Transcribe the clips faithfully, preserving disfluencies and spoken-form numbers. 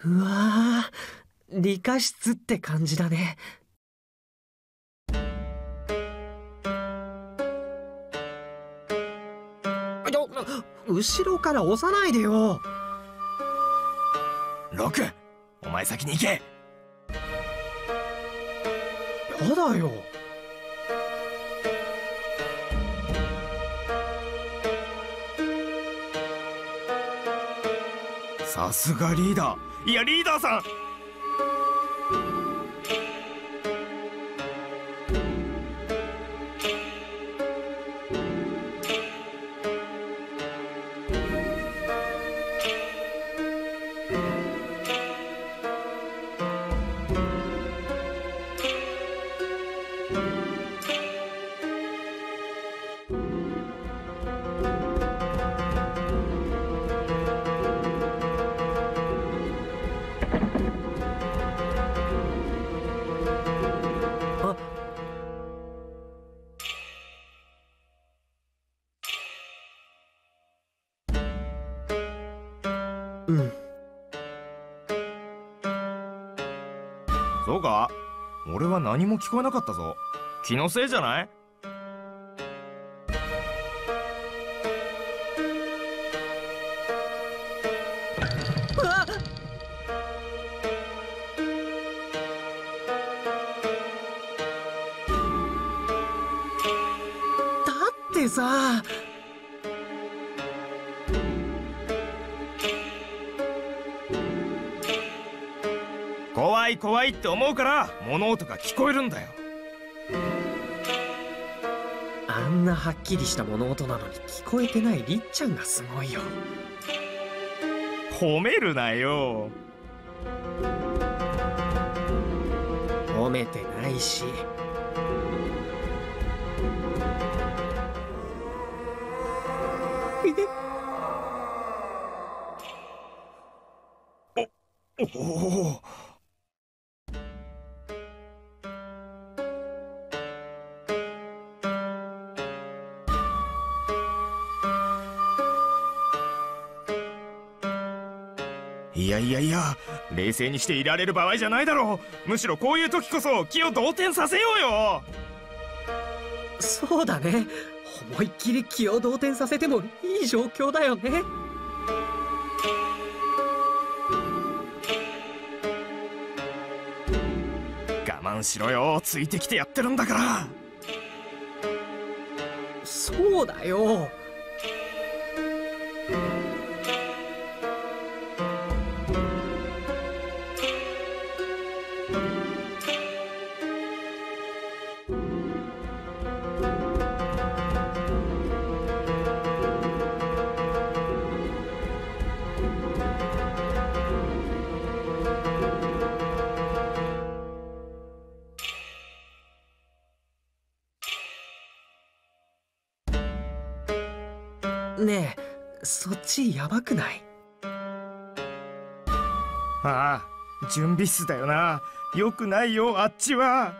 うわー、理科室って感じだね。ちょ、後ろから押さないでよ。 ロク、お前先に行け。 やだよ。 さすがリーダー。いやリーダーさん。 うん。 そうか？俺は何も聞こえなかったぞ。気のせいじゃない？ あっ！だってさ。 怖い怖いって思うから物音が聞こえるんだよ。 あんなはっきりした物音なのに聞こえてないりっちゃんがすごいよ。 褒めるなよ。 褒めてないし。 おお。いやいやいや、冷静にしていられる場合じゃないだろう。むしろこういう時こそ気を動転させようよ。 そうだね。思いっきり気を動転させてもいい状況だよね。 我慢しろよ、ついてきてやってるんだから。 そうだよ。ねえ、そっちやばくない？ ああ、準備室だよな。よくないよ、あっちは。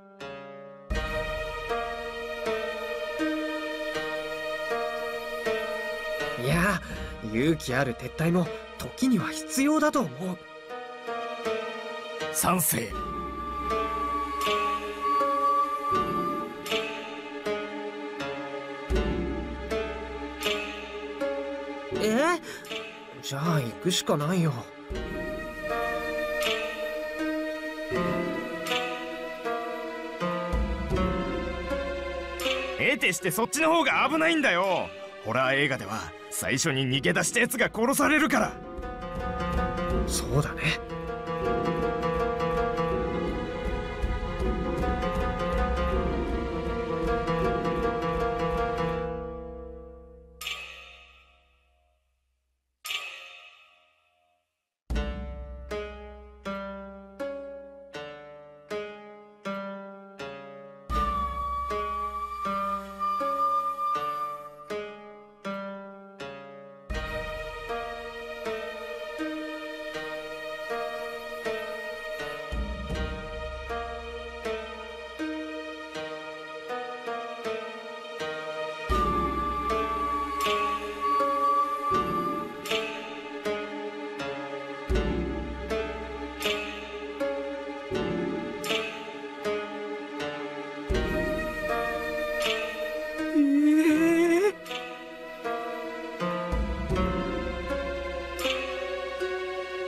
いや、勇気ある撤退も時には必要だと思う。 賛成。 え？じゃあ行くしかないよ。 得てしてそっちの方が危ないんだよ。ホラー映画では最初に逃げ出したやつが殺されるから。 そうだね。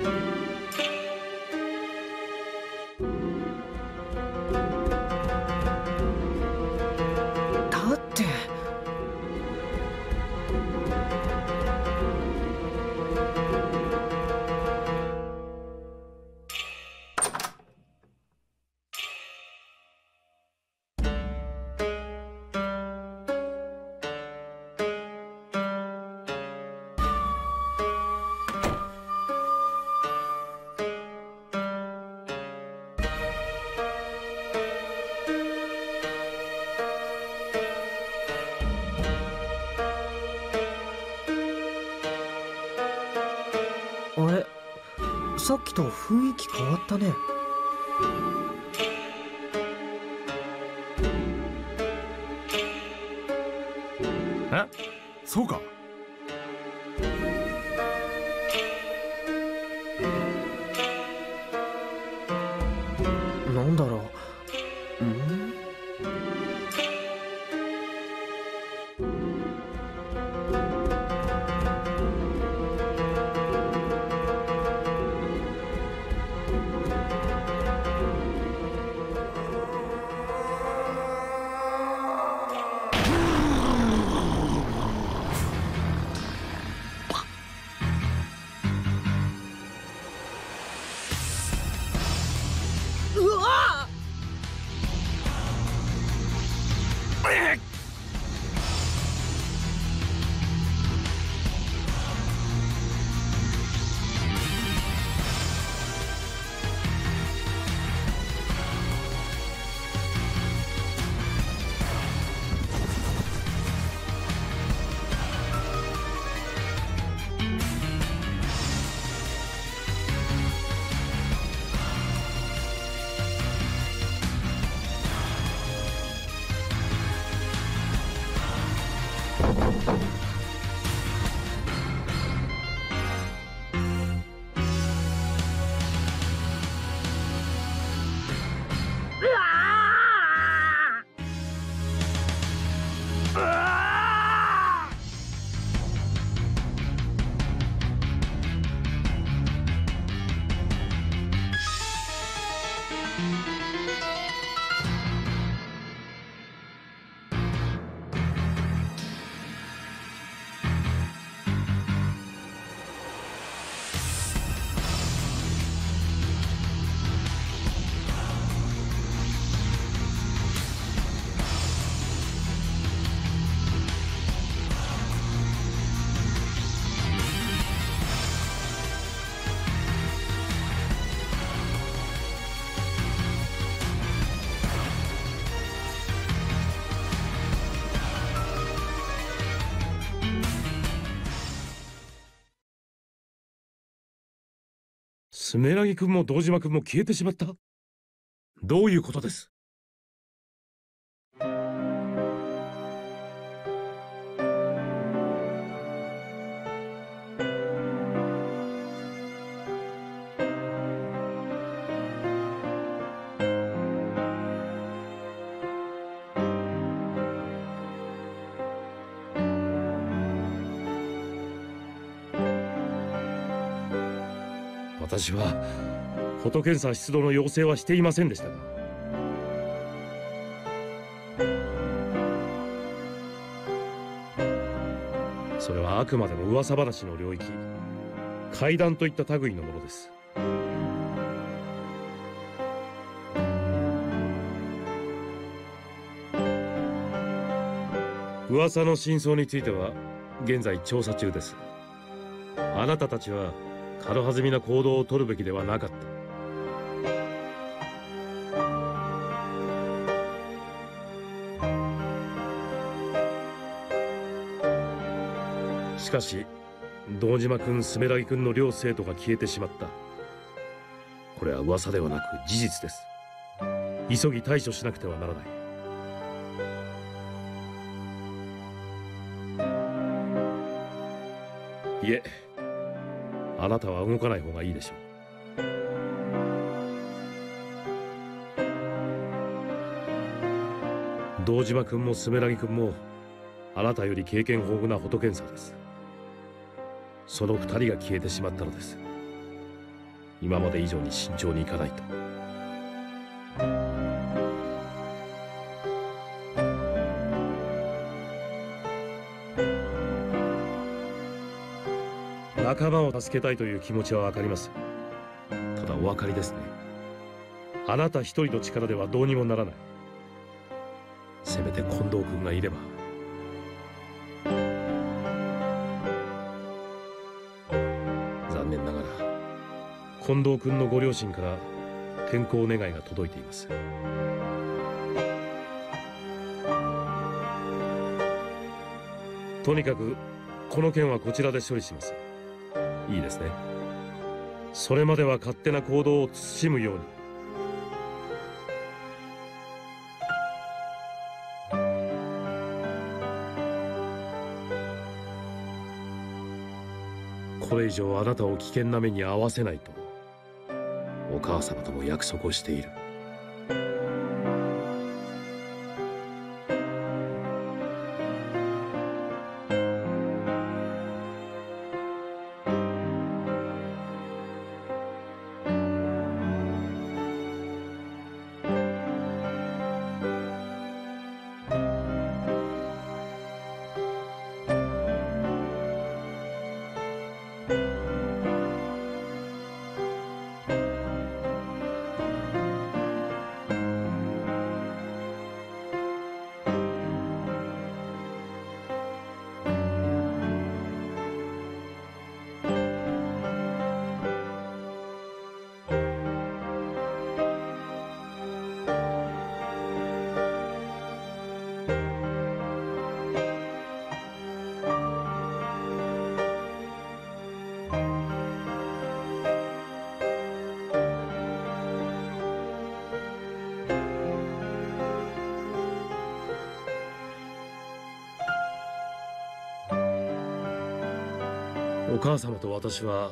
だって。あれ、さっきと雰囲気変わったね。 え、そうか。 なんだろう。ん？うわっ！ スメラギ君も堂島君も消えてしまった。どういうことです？私はフォト検査出動の要請はしていませんでしたが、それはあくまでも噂話の領域、怪談といった類のものです。噂の真相については現在調査中です。あなたたちは軽はずみな行動を取るべきではなかった。しかし堂島君、スメラギ君の両生徒が消えてしまった。これは噂ではなく事実です。急ぎ対処しなくてはならない。いえ、あなたは動かない方がいいでしょう。堂島君もスメラギ君もあなたより経験豊富なフォト検査です。その二人が消えてしまったのです。 今まで以上に慎重にいかないと。仲間を助けたいという気持ちは分かります。ただお分かりですね。あなた一人の力ではどうにもならない。せめて近藤君がいれば。残念ながら近藤君のご両親から転校願いが届いています。とにかくこの件はこちらで処理します。いいですね。それまでは勝手な行動を慎むように。これ以上あなたを危険な目に遭わせないとお母様とも約束をしている。お母様と私は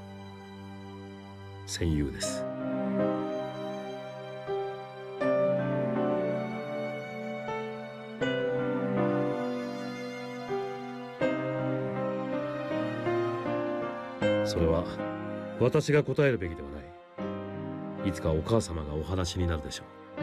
戦友です。それは私が答えるべきではない。いつかお母様がお話になるでしょう。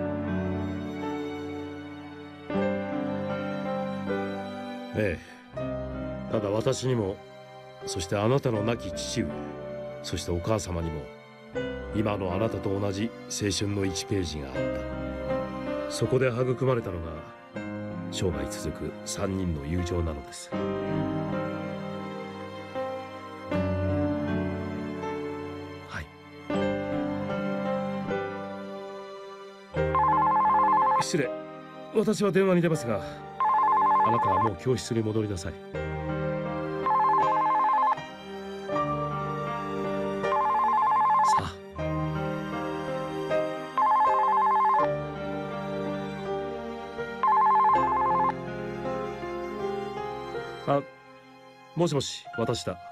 ええ、ただ私にも、そしてあなたの亡き父上、そしてお母様にも今のあなたと同じ青春のいちページがあった。そこで育まれたのが生涯続く三人の友情なのです。はい。失礼、私は電話に出ますが、あなたはもう教室に戻りなさい。あ、もしもし、私だ。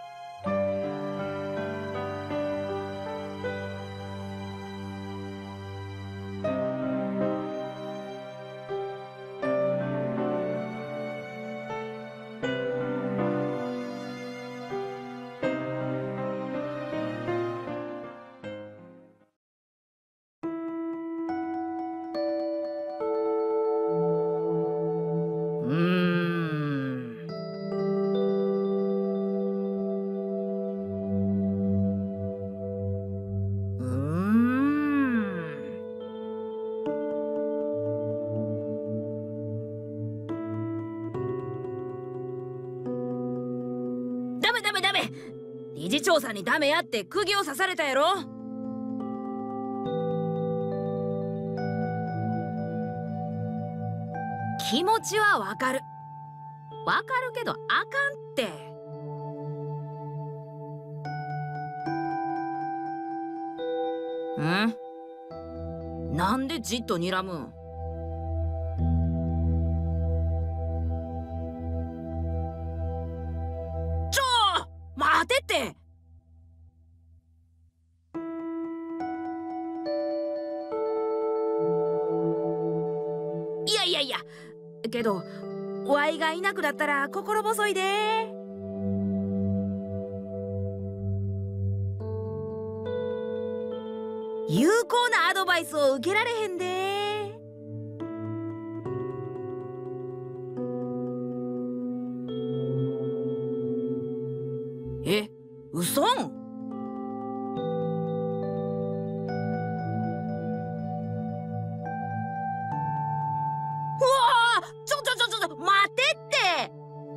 理事長さんにダメやって釘を刺されたやろ。気持ちはわかるわかるけどあかんって。ん？なんでじっと睨むん？ちょー待てって。いやいやいやけどワイがいなくなったら心細いで。 有効なアドバイスを受けられへんで。え、うそん。うわあ、ちょちょちょちょ待てって。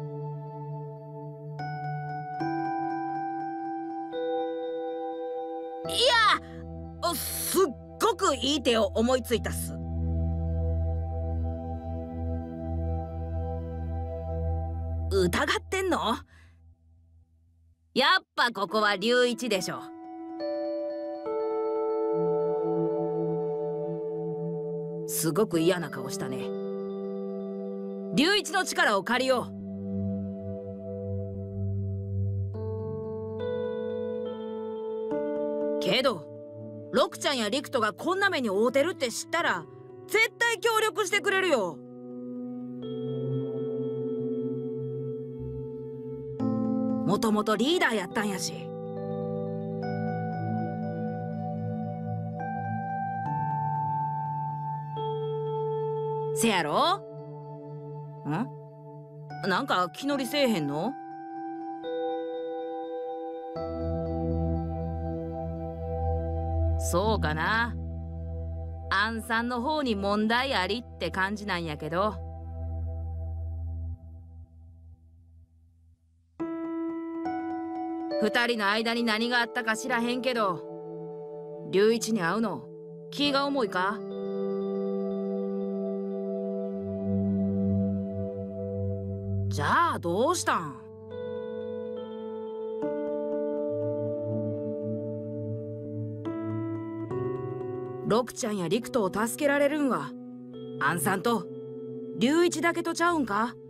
いや、すっごくいい手を思いついたっす。疑ってんの？やっぱここは龍一でしょ。すごく嫌な顔したね。龍一の力を借りよう。けど六ちゃんや陸斗がこんな目に遭うてるって知ったら絶対協力してくれるよ。もともとリーダーやったんやし。せやろ？ん？なんか気乗りせえへんの？そうかな。アンさんの方に問題ありって感じなんやけど。二人の間に何があったか知らへんけど、龍一に会うの気が重いか？じゃあどうしたん？六ちゃんや陸斗を助けられるんはアンさんと龍一だけとちゃうんか？